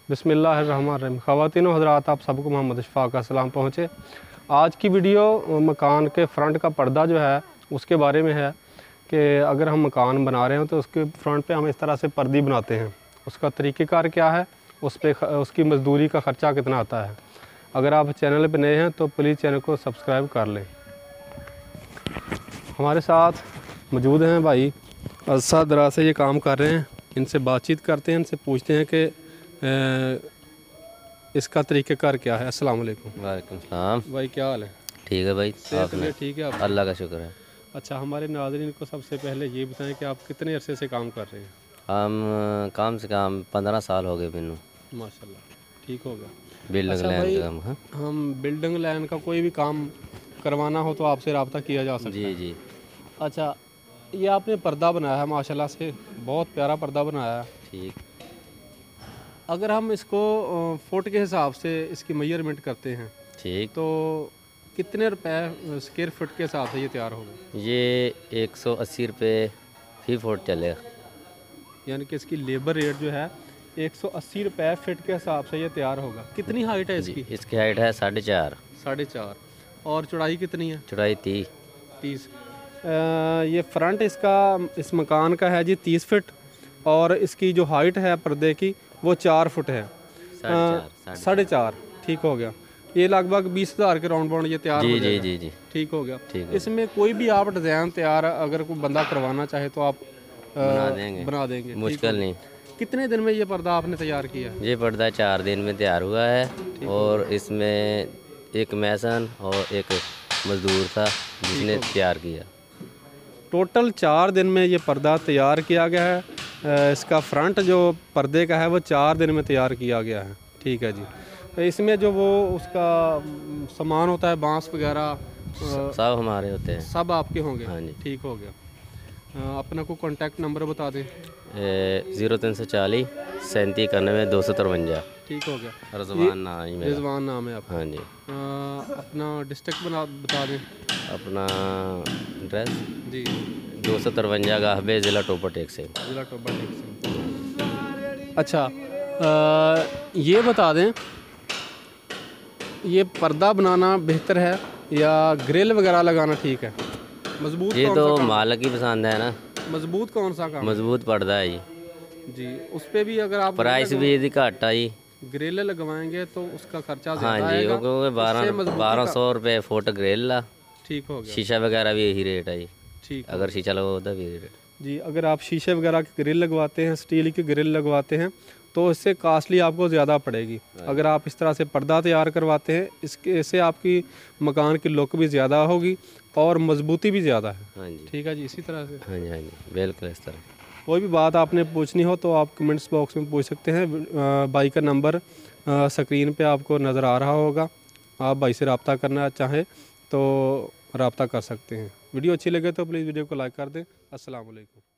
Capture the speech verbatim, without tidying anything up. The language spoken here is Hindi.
बिस्मिल्लाहिर्रहमानिर्रहीम। ख़वातीन व हज़रात, आप सबको मोहम्मद इशफ़ाक़ का सलाम पहुँचे। आज की वीडियो मकान के फ्रंट का पर्दा जो है उसके बारे में है कि अगर हम मकान बना रहे हो तो उसके फ्रंट पे हम इस तरह से पर्दी बनाते हैं, उसका तरीक़ेकार क्या है, उस पे उसकी मज़दूरी का ख़र्चा कितना आता है। अगर आप चैनल पे नए हैं तो प्लीज़ चैनल को सब्सक्राइब कर लें। हमारे साथ मौजूद हैं भाई अरसा दराज से ये काम कर रहे हैं, इनसे बातचीत करते हैं, इनसे पूछते हैं कि इसका तरीक़ेकार क्या है। अस्सलाम वालेकुम। वालेकुम सलाम भाई, क्या हाल है? ठीक है भाई, सेहत में ठीक है आप? अल्लाह का शुक्र है। अच्छा, हमारे नाज़रीन को सबसे पहले ये बताएं कि आप कितने अरसे से काम कर रहे हैं? हम कम से कम पंद्रह साल हो गए मैनू। माशाल्लाह, ठीक हो गया। बिल्डिंग अच्छा लाइन भाई, का काम है। हम बिल्डिंग लाइन का कोई भी काम करवाना हो तो आपसे रब्ता किया जा सकता जी है? जी। अच्छा, ये आपने पर्दा बनाया है माशाल्लाह से, बहुत प्यारा पर्दा बनाया है। ठीक। अगर हम इसको फुट के हिसाब से इसकी मेजरमेंट करते हैं ठीक। तो कितने रुपए स्क्वायर फुट के हिसाब से ये तैयार होगा? ये एक सौ अस्सी रुपये फी फुट चलेगा। यानी कि इसकी लेबर रेट जो है एक सौ अस्सी रुपये फिट के हिसाब से ये तैयार होगा। कितनी हाइट है इसकी? इसकी हाइट है साढ़े चार। साढ़े चार। और चौड़ाई कितनी है? चौड़ाई तीस। तीस। ये फ्रंट इसका इस मकान का है जी तीस फीट, और इसकी जो हाइट है पर्दे की वो चार फुट है। साढ़े चार। ठीक हो गया। ये लगभग बीस हज़ार के राउंड बाउंड ये तैयार हो जाएगा। जी जी जी। ठीक हो गया। ठीक। इसमें कोई भी आप डिज़ाइन तैयार अगर कोई बंदा करवाना चाहे तो आप बना देंगे। बना देंगे, मुश्किल नहीं। कितने दिन में ये पर्दा आपने तैयार किया? ये पर्दा चार दिन में तैयार हुआ है, और इसमें एक मैसन और एक मजदूर था जिसने तैयार किया। टोटल चार दिन में ये पर्दा तैयार किया गया है। इसका फ्रंट जो पर्दे का है वो चार दिन में तैयार किया गया है। ठीक है जी। तो इसमें जो वो उसका सामान होता है, बांस वगैरह सब हमारे होते हैं। सब आपके होंगे? हाँ जी। ठीक हो गया। अपना को कॉन्टैक्ट नंबर बता दें। ज़ीरो तीन सौ चालीस सैंतीस इक्यानवे दो सौ तिरवंजा। ठीक हो गया। रिजवान नाम है मेरा। रिजवान नाम है आपका? हाँ जी। आ, अपना डिस्ट्रिक्ट बना बता दें। अपना एड्रेस जी दो सौ तिरवंजा गाहबे, ज़िला टोपा टेक से। ज़िला टोपा टेक से। अच्छा, आ, ये बता दें, ये पर्दा बनाना बेहतर है या ग्रिल वगैरह लगाना ठीक है? मजबूत ये कौन तो सा काम? मालिक की पसंद है ना। मजबूत कौन सा काम? मजबूत पर्दा है ये जी। उस पे भी अगर आप प्राइस भी यदि घट आई ग्रिल लगवाएंगे तो उसका खर्चा हाँ ज़्यादा जी, आएगा। क्योंकि बारह बारह सौ रुपये फुट ग्रिल ला। ठीक हो गया। शीशा वगैरह भी यही रेट है। ठीक। अगर शीशा लगवा तो भी रेट। जी, अगर आप शीशे वगैरह की ग्रिल लगवाते हैं, स्टील की ग्रिल लगवाते हैं तो इससे कास्टली आपको ज़्यादा पड़ेगी। अगर आप इस तरह से पर्दा तैयार करवाते हैं, इसके इससे आपकी मकान की लुक भी ज़्यादा होगी और मजबूती भी ज़्यादा है। हाँ जी। ठीक है जी। इसी तरह से हाँ जी हाँ जी, बिल्कुल इस तरह। कोई भी बात आपने पूछनी हो तो आप कमेंट्स बॉक्स में पूछ सकते हैं। भाई का नंबर स्क्रीन पे आपको नज़र आ रहा होगा। आप भाई से रब्ता करना चाहें तो रब्ता कर सकते हैं। वीडियो अच्छी लगे तो प्लीज़ वीडियो को लाइक कर दें। अस्सलाम वालेकुम।